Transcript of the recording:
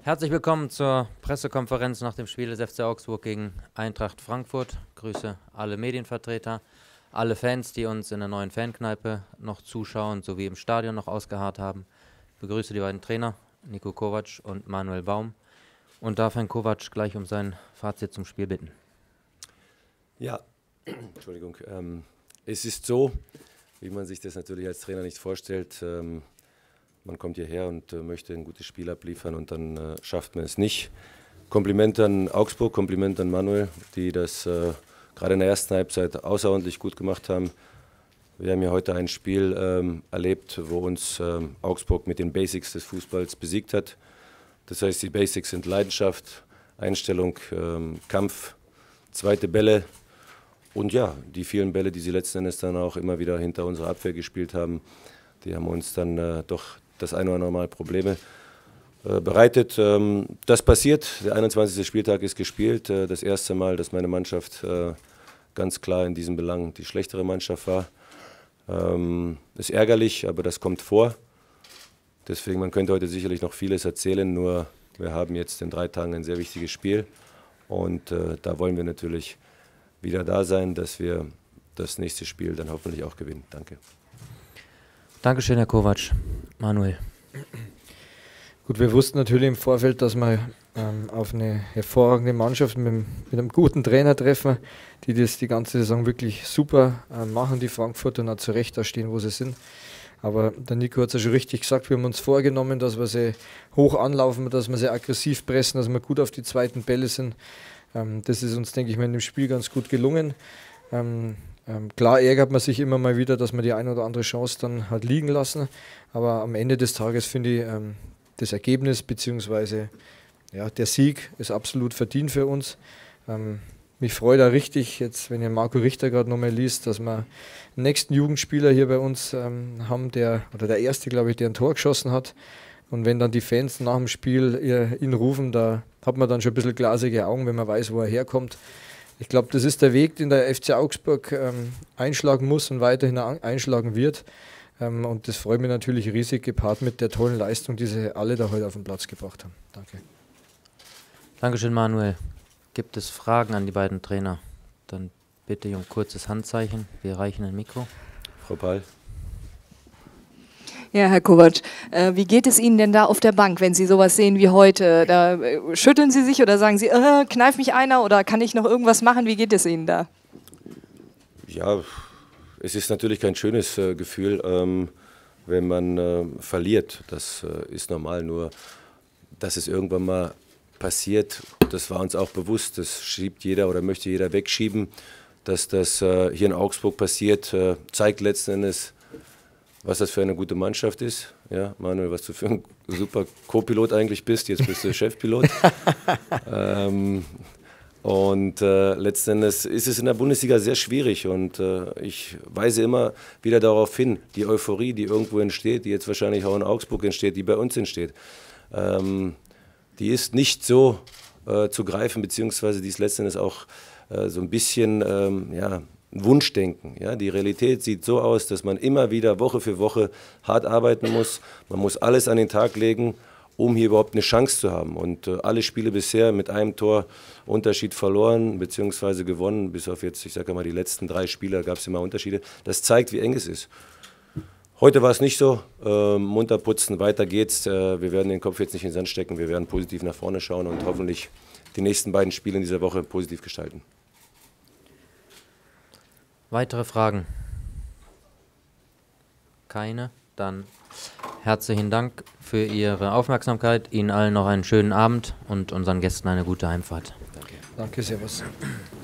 Herzlich willkommen zur Pressekonferenz nach dem Spiel des FC Augsburg gegen Eintracht Frankfurt. Grüße alle Medienvertreter, alle Fans, die uns in der neuen Fankneipe noch zuschauen, sowie im Stadion noch ausgeharrt haben. Ich begrüße die beiden Trainer, Niko Kovac und Manuel Baum, und darf Herrn Kovac gleich um sein Fazit zum Spiel bitten. Ja, Entschuldigung. Es ist so, wie man sich das natürlich als Trainer nicht vorstellt. Man kommt hierher und möchte ein gutes Spiel abliefern und dann schafft man es nicht. Kompliment an Augsburg, Kompliment an Manuel, die das gerade in der ersten Halbzeit außerordentlich gut gemacht haben. Wir haben ja heute ein Spiel erlebt, wo uns Augsburg mit den Basics des Fußballs besiegt hat. Das heißt, die Basics sind Leidenschaft, Einstellung, Kampf, zweite Bälle und ja, die vielen Bälle, die sie letzten Endes dann auch immer wieder hinter unserer Abwehr gespielt haben, die haben uns dann doch das eine oder andere Mal Probleme bereitet. Das passiert, der 21. Spieltag ist gespielt. Das erste Mal, dass meine Mannschaft ganz klar in diesem Belang die schlechtere Mannschaft war. Ist ärgerlich, aber das kommt vor. Deswegen, man könnte heute sicherlich noch vieles erzählen, nur wir haben jetzt in 3 Tagen ein sehr wichtiges Spiel. Und da wollen wir natürlich wieder da sein, dass wir das nächste Spiel dann hoffentlich auch gewinnen. Danke. Dankeschön, Herr Kovac. Manuel. Gut, wir wussten natürlich im Vorfeld, dass wir auf eine hervorragende Mannschaft mit einem guten Trainer treffen, die das die ganze Saison wirklich super machen, die Frankfurter, und auch zu Recht da stehen, wo sie sind. Aber der Nico hat es ja schon richtig gesagt, wir haben uns vorgenommen, dass wir sie hoch anlaufen, dass wir sie aggressiv pressen, dass wir gut auf die zweiten Bälle sind. Das ist uns, denke ich mal, in dem Spiel ganz gut gelungen. Klar ärgert man sich immer mal wieder, dass man die eine oder andere Chance dann hat liegen lassen, aber am Ende des Tages finde ich, das Ergebnis bzw. ja, der Sieg ist absolut verdient für uns. Mich freut da richtig, jetzt wenn ihr Marco Richter gerade nochmal liest, dass wir den nächsten Jugendspieler hier bei uns haben, der erste, glaube ich, der ein Tor geschossen hat. Und wenn dann die Fans nach dem Spiel ihn rufen, da hat man dann schon ein bisschen glasige Augen, wenn man weiß, wo er herkommt. Ich glaube, das ist der Weg, den der FC Augsburg einschlagen muss und weiterhin einschlagen wird. Und das freut mich natürlich riesig, gepaart mit der tollen Leistung, die sie alle da heute auf den Platz gebracht haben. Danke. Dankeschön, Manuel. Gibt es Fragen an die beiden Trainer? Dann bitte ich um kurzes Handzeichen. Wir reichen ein Mikro. Frau Pahl. Ja, Herr Kovac, wie geht es Ihnen denn da auf der Bank, wenn Sie sowas sehen wie heute? Da schütteln Sie sich oder sagen Sie, kneif mich einer oder kann ich noch irgendwas machen? Wie geht es Ihnen da? Ja, es ist natürlich kein schönes Gefühl, wenn man verliert. Das ist normal, nur dass es irgendwann mal passiert, das war uns auch bewusst. Das schiebt jeder oder möchte jeder wegschieben. Dass das hier in Augsburg passiert, zeigt letzten Endes, was das für eine gute Mannschaft ist. Ja, Manuel, was du für ein super Co-Pilot eigentlich bist. Jetzt bist du Chefpilot. Letzten Endes ist es in der Bundesliga sehr schwierig. Und ich weise immer wieder darauf hin, die Euphorie, die irgendwo entsteht, die jetzt wahrscheinlich auch in Augsburg entsteht, die bei uns entsteht, die ist nicht so zu greifen, beziehungsweise die ist letzten Endes auch so ein bisschen Wunschdenken. Ja? Die Realität sieht so aus, dass man immer wieder Woche für Woche hart arbeiten muss. Man muss alles an den Tag legen, um hier überhaupt eine Chance zu haben. Und alle Spiele bisher mit einem Tor Unterschied verloren bzw. gewonnen, bis auf jetzt, ich sage mal, die letzten 3 Spiele gab es immer Unterschiede. Das zeigt, wie eng es ist. Heute war es nicht so. Munter putzen, weiter geht's. Wir werden den Kopf jetzt nicht in den Sand stecken. Wir werden positiv nach vorne schauen und hoffentlich die nächsten beiden Spiele in dieser Woche positiv gestalten. Weitere Fragen? Keine? Dann herzlichen Dank für Ihre Aufmerksamkeit. Ihnen allen noch einen schönen Abend und unseren Gästen eine gute Heimfahrt. Danke. Danke, servus.